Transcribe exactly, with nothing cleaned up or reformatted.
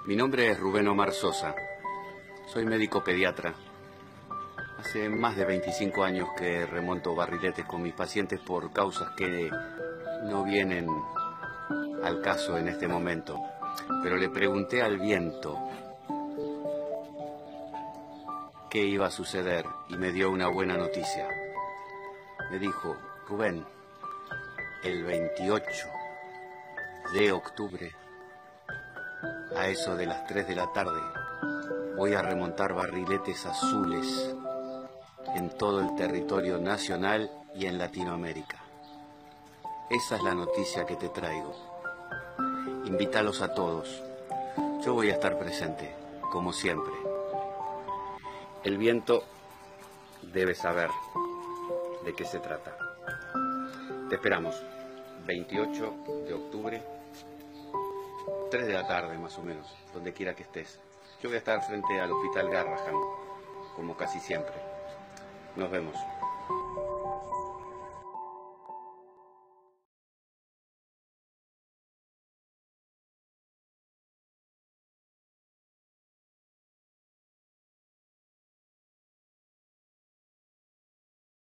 Mi nombre es Rubén Omar Sosa. Soy médico pediatra. Hace más de veinticinco años que remonto barriletes con mis pacientes por causas que no vienen al caso en este momento. Pero le pregunté al viento qué iba a suceder y me dio una buena noticia. Me dijo: Rubén, el veintiocho de octubre, a eso de las tres de la tarde, voy a remontar barriletes azules en todo el territorio nacional y en Latinoamérica. Esa es la noticia que te traigo. Invítalos a todos. Yo voy a estar presente, como siempre. El viento debe saber de qué se trata. Te esperamos, veintiocho de octubre, tres de la tarde más o menos, donde quiera que estés. Yo voy a estar frente al Hospital Garrahan, como casi siempre. Nos vemos.